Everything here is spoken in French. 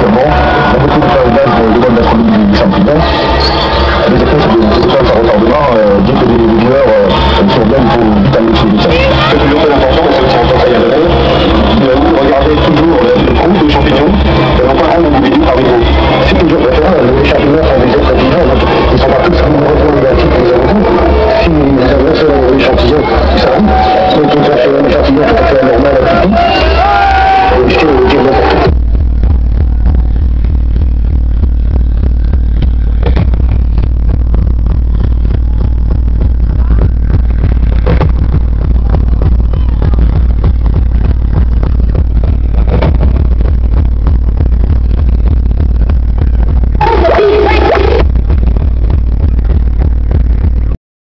habituellement. On retrouve pas une base de bonne d'astronomie du champignon. Les effets, c'est des étoiles par retardement. Dès que les lueurs sont bien, il faut vite aller sur ça. Ce qui est très important, c'est que c'est un conseil à donner. Regardez toujours